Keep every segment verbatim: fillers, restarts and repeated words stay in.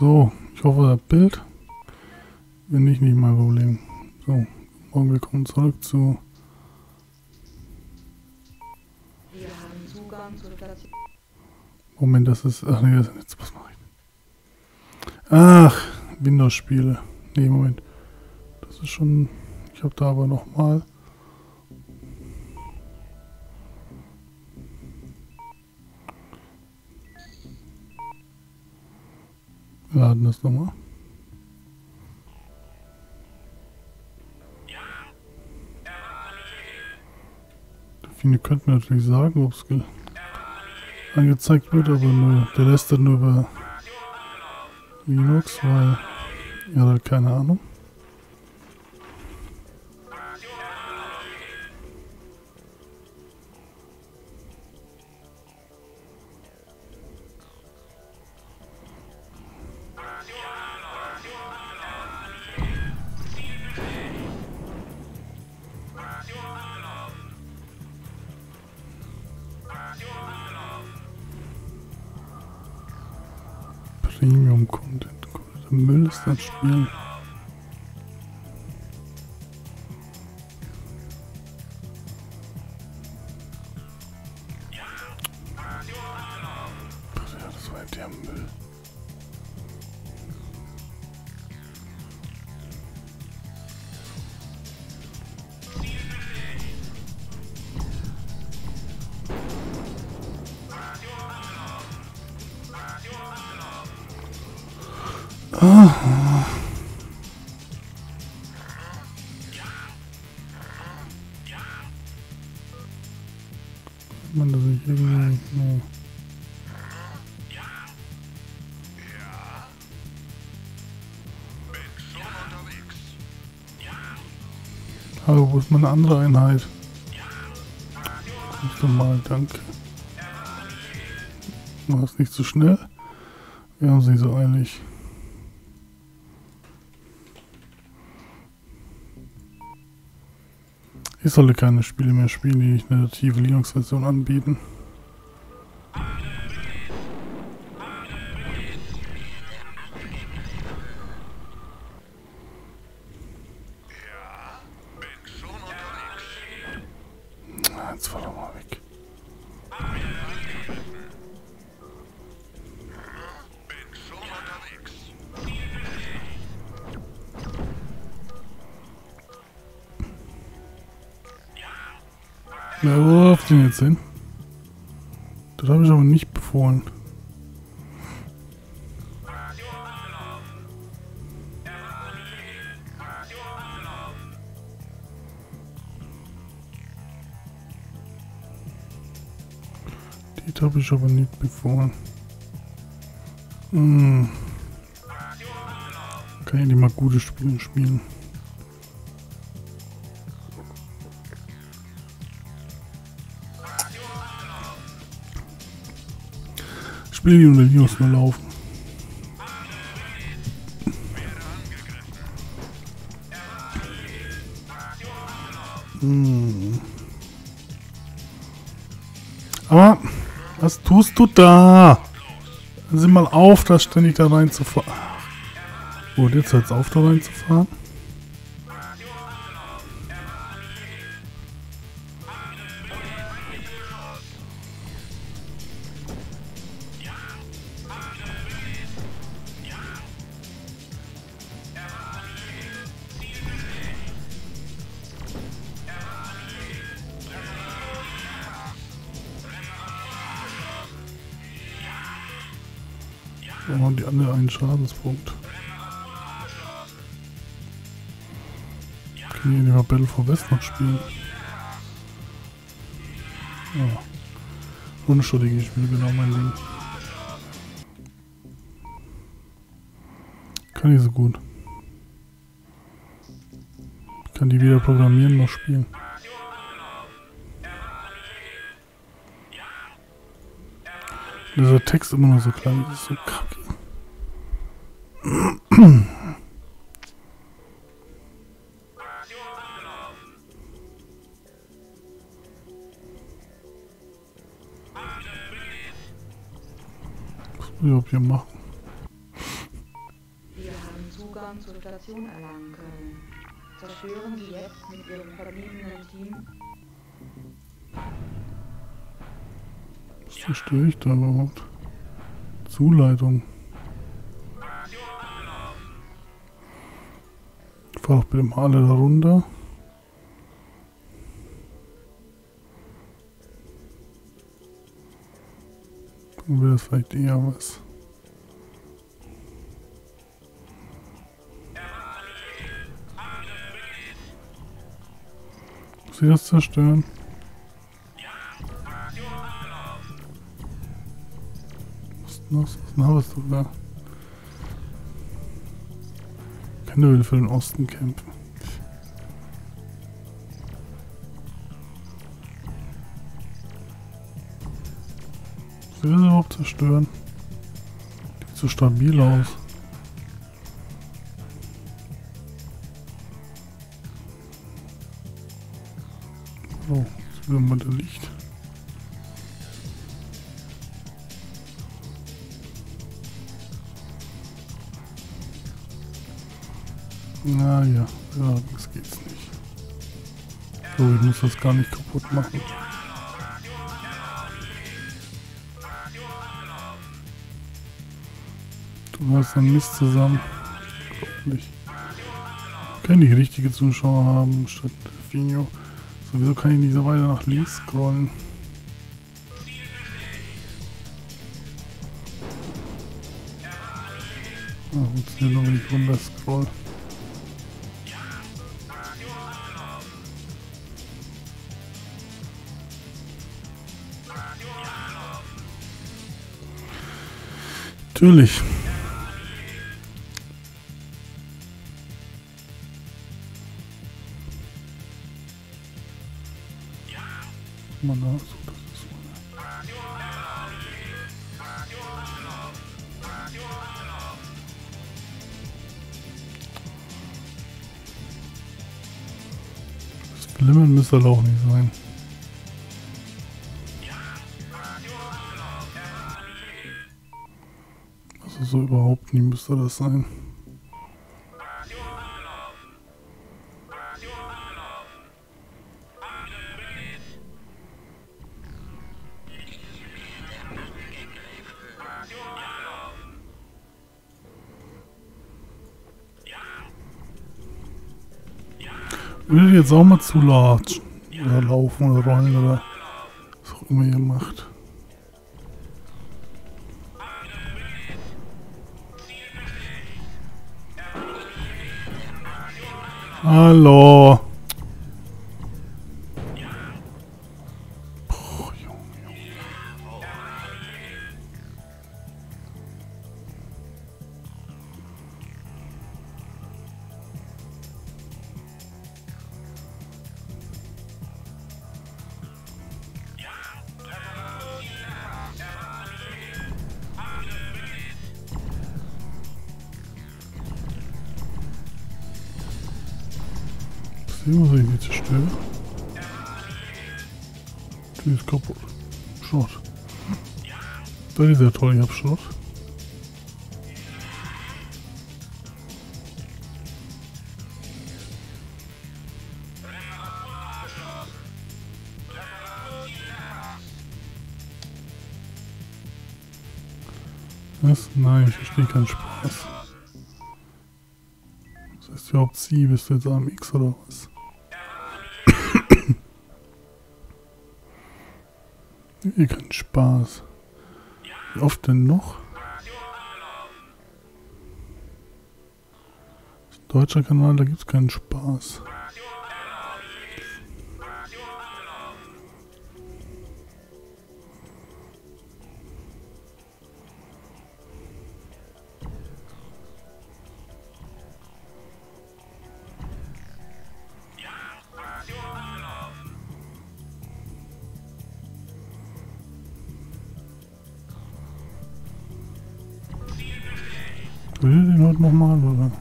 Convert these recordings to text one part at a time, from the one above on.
So, ich hoffe, das Bild. Wenn nicht, nicht mein Problem. So, morgen willkommen zurück zu... Wir haben Zugang zur Station. Moment, das ist... Ach nee, das ist jetzt... Was mache ich? Ach, Windows-Spiele. Nee, Moment. Das ist schon... Ich habe da aber nochmal... Wir laden das nochmal. Viele könnten natürlich sagen, ob es angezeigt wird, aber nur, der lässt das nur über Linux, weil er hat keine Ahnung. Premium Content. Der Müll ist das Spiel. Ja, das war der Müll. Ah. Man das nicht irgendwie... Nee. Hallo, wo ist meine andere Einheit? Kommst du mal, danke. Du machst nicht so schnell. Wir haben es nicht so eilig. Ich solle keine Spiele mehr spielen, die nicht eine native Linux-Version anbieten. Na, jetzt fahr doch mal weg. Na, wo läuft denn jetzt hin? Das habe ich aber nicht befohlen. Das habe ich aber nicht befohlen. Hm. Kann ich nicht mal gute Spiele spielen. Spiele, die unter Linux nur laufen. Hm. Aber, was tust du da? Dann sieh mal auf, da ständig da reinzufahren. Gut, jetzt hört es auf, da reinzufahren. So haben die alle einen Schadenspunkt. Können wir lieber Battle for West noch spielen? Ja. Rundenstrategie-Spiel, genau mein Ding. Kann ich so gut. Ich kann die weder programmieren noch spielen. Dieser Text immer noch so klein, das ist so kacke. Was will ich überhaupt hier machen? Zugang zur Station erlangen können. Zerstören Sie jetzt mit Ihrem verbliebenen Team. Was zerstöre ich da überhaupt? Zuleitung. Fahr doch bitte mal alle da runter. Dann wäre das vielleicht eher was. Muss ich das zerstören? Was noch? Was hast du da? Keiner will für den Osten kämpfen. Was will das überhaupt zerstören? Sieht so stabil aus. Oh, jetzt wieder mal der Licht. Naja, ja, das geht's nicht. So, ich muss das gar nicht kaputt machen. Du hast dann Mist zusammen. Unglaublich. Kann ich richtige Zuschauer haben statt Finio. Sowieso kann ich nicht so weiter nach links scrollen. Ah, funktioniert nur, wenn ich runter scroll. Natürlich. Man, so, das ist das Flimmern müsste halt auch nicht sein. Also so überhaupt nie müsste das sein. Würde jetzt auch mal zu latschen oder laufen oder rollen oder was auch immer ihr macht. Hallo. Boah, Junge, Junge. Sehen wir, was ich nicht zerstöre. Die ist kaputt. Schrott. Das ist ja toll, ich hab Schrott. Was? Nein, ich verstehe keinen Spaß. Das heißt überhaupt sie, bist du jetzt am X oder was? Hier kein Spaß. Wie oft denn noch? Das ist ein deutscher Kanal, da gibt's keinen Spaß. Will ihr den heute nochmal, oder?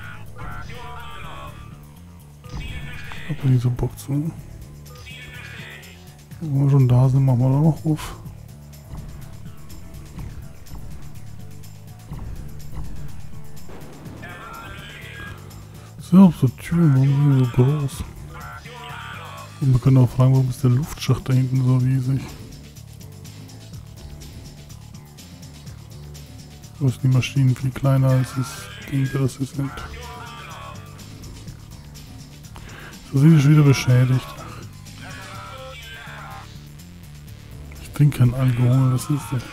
Ich hab nicht so Bock zu. Wenn wir schon da sind, machen wir da noch auf. So, so Türen, warum sind die so groß? Und wir können auch fragen, warum ist der Luftschacht da hinten so riesig? Wo ist die Maschinen viel kleiner als das Ding, das sie sind? So sind die schon wieder beschädigt. Ich trinke kein Alkohol, das ist das.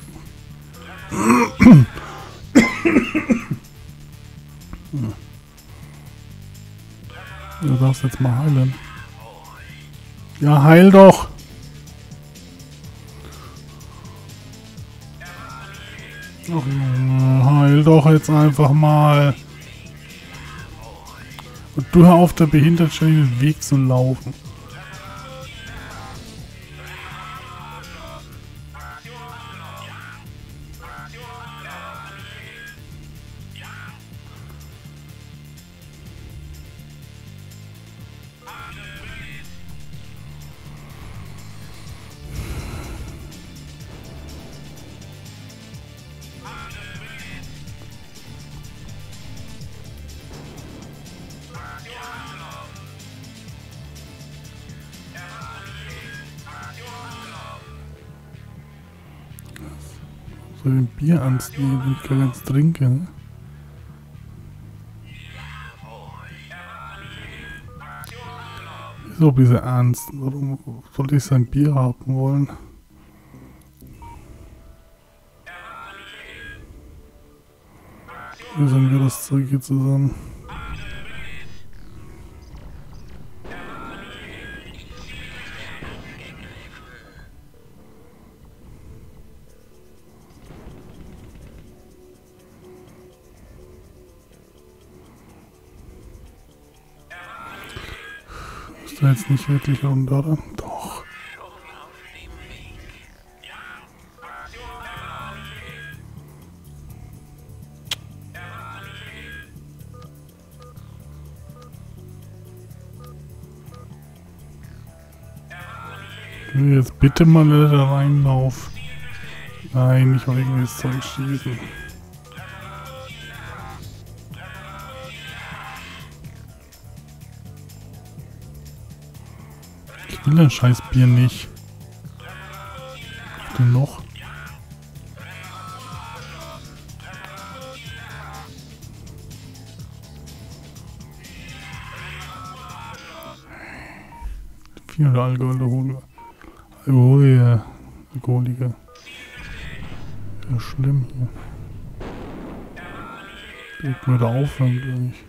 Du darfst jetzt mal heilen. Ja, heil doch! Ach Junge, heil doch jetzt einfach mal. Und du hör auf, der behindert schon den Weg zu laufen. Soll ich ein Bier ernst nehmen, wenn ich gar nichts trinke? Ne? Wieso ein bisschen ernst? Warum sollte ich sein Bier haben wollen? Wie sind wir das Zeug hier zusammen? Ist da jetzt nicht wirklich runter, oder? Doch. Jetzt bitte mal da reinlaufen. Nein, nicht mal irgendwelches Zeug schießen. Ich will das scheiß Bier nicht. Was denn noch? Viele Alkoholiker. Alkoholiker. Alkoholiker. Ja, schlimm hier. Direkt wieder aufhören gleich.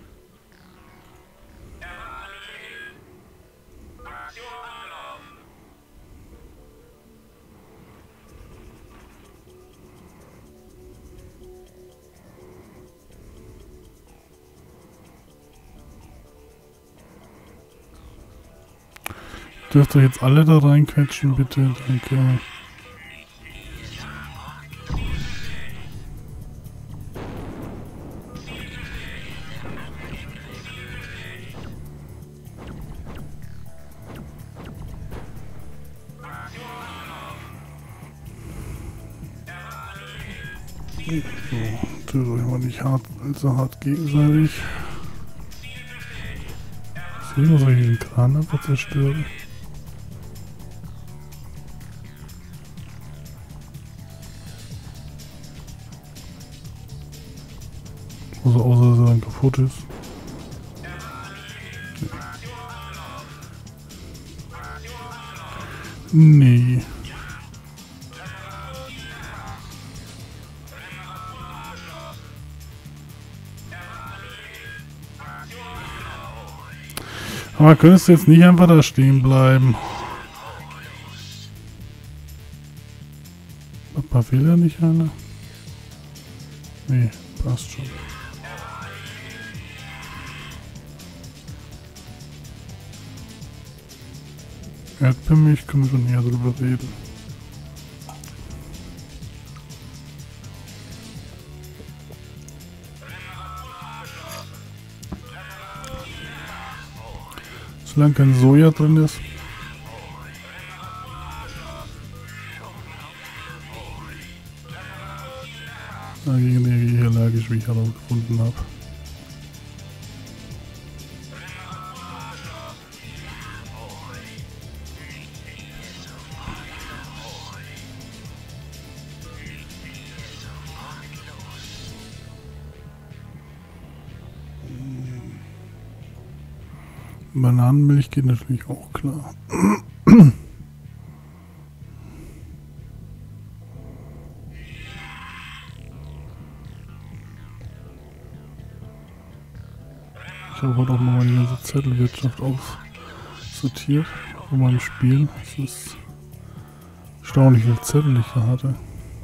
Dürft ihr jetzt alle da reinquetschen, bitte? Danke. So, tut euch mal nicht hart, allzu hart gegenseitig. Deswegen soll ich den Kran einfach zerstören. Also außer dass er dann kaputt ist. Nee. Aber könntest du jetzt nicht einfach da stehen bleiben? Papa will ja nicht einer? Nee, passt schon. Erdbeermilch können wir schon eher drüber reden. Solange kein Soja drin ist. Dagegen reagiere ich allergisch, wie ich herausgefunden habe. Bananenmilch geht natürlich auch klar. Ich habe heute auch mal meine ganze Zettelwirtschaft aussortiert von meinem Spiel. Es ist erstaunlich, wie viel Zettel ich da hatte.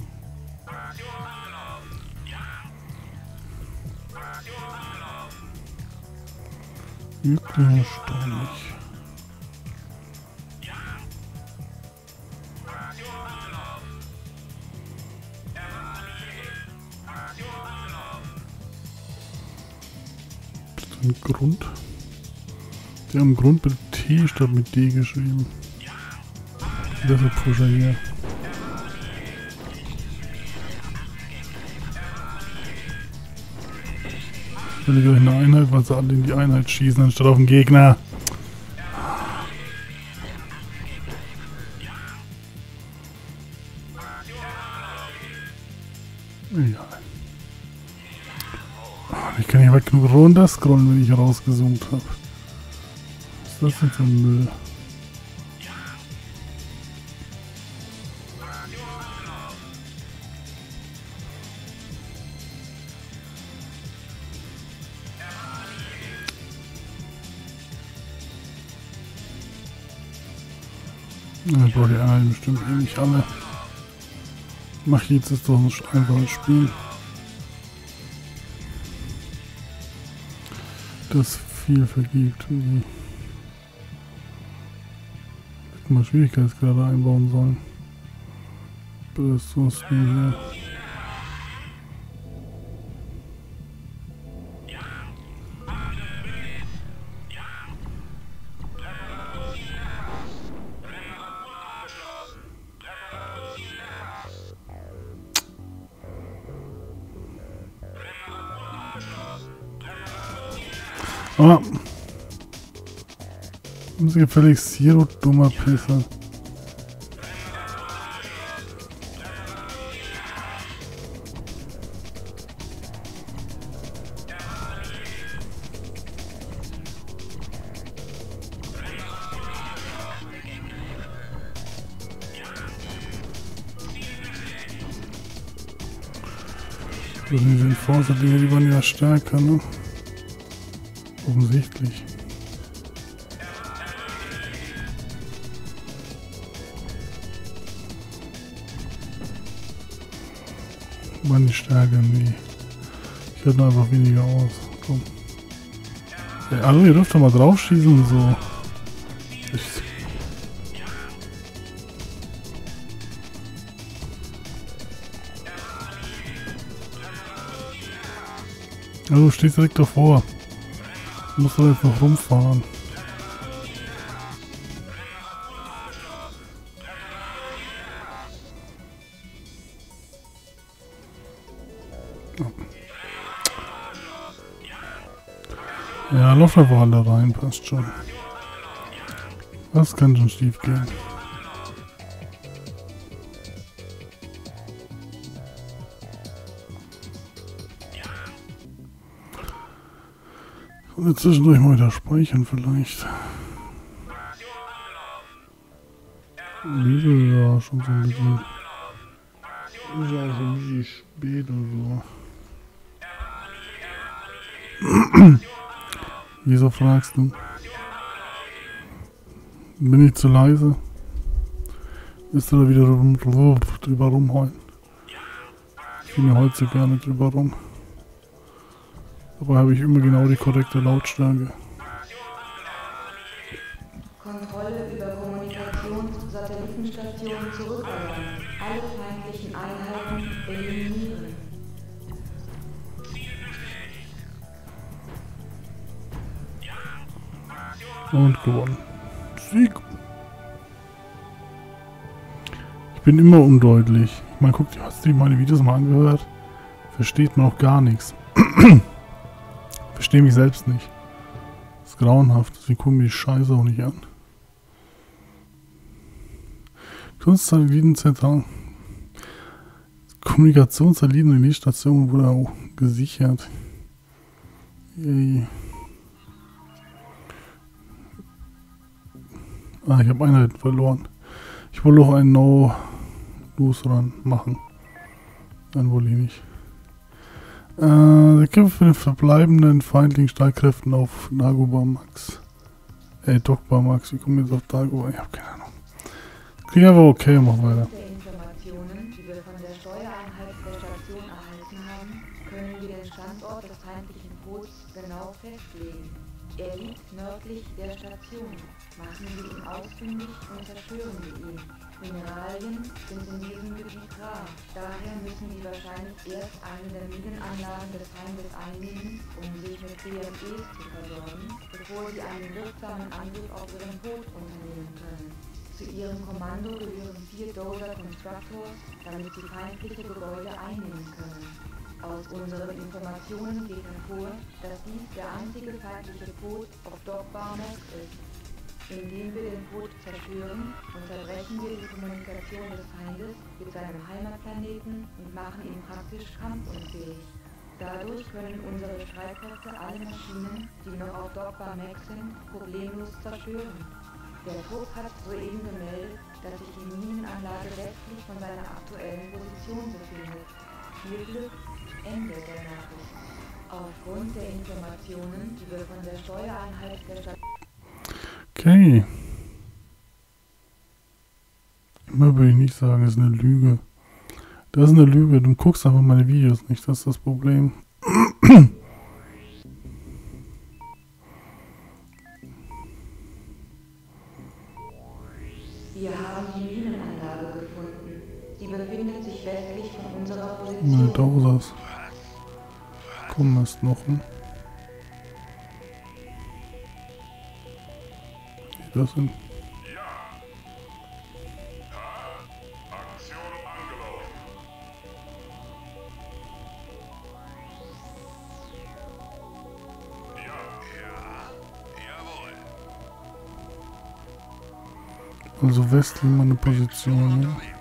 Wirklich erstaunlich. Ein Grund. Die haben Grund mit T statt mit D geschrieben. Das ist Pusher hier. Ich will gleich eine Einheit, weil sie alle in die Einheit schießen, anstatt auf den Gegner. Egal. Ich kann nicht weit genug runter scrollen, wenn ich rausgezoomt habe. Was ist das denn für ein Müll? Ich brauche die Einheiten bestimmt eh nicht alle. Mach jetzt ist doch ein einfaches Spiel. Das viel vergibt. Hätten mal Schwierigkeitsgrade einbauen sollen. Ressourcen hier. Ah. Muss gefälligst Zero, dummer Pisser. Das sind diese Enforcer-Dinge, die waren ja stärker, ne? Offensichtlich. Meine Stärke, nee. Ich hätte einfach weniger aus. Komm. Ey, also ihr dürft doch mal draufschießen, so. Ich also du stehst direkt davor. Du musst doch jetzt noch rumfahren. Ja, lauf einfach alle rein, passt schon. Das kann schon schief gehen. Und jetzt zwischendurch mal wieder speichern vielleicht. Liebe, ja, schon so ein bisschen. Ist ja auch so ein bisschen spät oder so. Wieso fragst du? Bin ich zu leise? Willst du da wieder rum, drüber rumheulen? Ich bin ja heute so gerne drüber rum. Dabei habe ich immer genau die korrekte Lautstärke. Kontrolle über Kommunikations-Satellitenstation zurückerlangt. Alle feindlichen Einheiten eliminieren. Und gewonnen. Sieg! Ich bin immer undeutlich. Ich meine, guck, hast du meine Videos mal angehört? Versteht man auch gar nichts. Verstehe mich selbst nicht. Das ist grauenhaft. Deswegen gucken wir die Scheiße auch nicht an. Kunstsatellitenzentral. Kommunikationssatellitenstation wurde auch gesichert. Yay. Ah, ich habe Einheiten verloren. Ich wollte auch einen No-Lose-Run machen. Dann wohl ich nicht. Äh, der Kämpfer mit den verbleibenden feindlichen Streitkräften auf Dagobah Max. Ey, Dagobah Max, wie kommen wir jetzt auf Dagobah? Ich hab keine Ahnung. Krieg einfach okay, mach weiter. Der Informationen, die wir von der Steuereinheit der Station erhalten haben, können wir den Standort des feindlichen Boots genau festlegen. Er liegt nördlich der Station. Machen wir ihn ausfindig und zerstören wir ihn. Mineralien sind in diesem Gebiet rar. Daher müssen die wahrscheinlich erst eine der Minenanlagen des Feindes einnehmen, um sich mit B M Es zu versorgen, bevor sie einen wirksamen Angriff auf ihren Boot unternehmen können. Zu ihrem Kommando gehören vier Dozer Constructors, damit sie feindliche Gebäude einnehmen können. Aus unseren Informationen geht hervor, dass dies der einzige feindliche Boot auf Dagobah Max ist. Indem wir den Boot zerstören, unterbrechen wir die Kommunikation des Feindes mit seinem Heimatplaneten und machen ihn praktisch kampfunfähig. Dadurch können unsere Streitkräfte alle Maschinen, die noch auf Dagobah Max sind, problemlos zerstören. Der Trupp hat soeben gemeldet, dass sich die Minenanlage westlich von seiner aktuellen Position befindet. Viel Glück, Ende der Nachricht. Aufgrund der Informationen, die wir von der Steuereinheit der Stadt... Okay. Immer würde ich nicht sagen, es ist eine Lüge. Das ist eine Lüge, du guckst einfach meine Videos nicht, das ist das Problem. Wir haben die Minenanlage gefunden. Sie befindet sich westlich von unserer Position. Meine Dosas. Kommen erst noch. Hm? Das sind. Also westlich meine Position. Ne?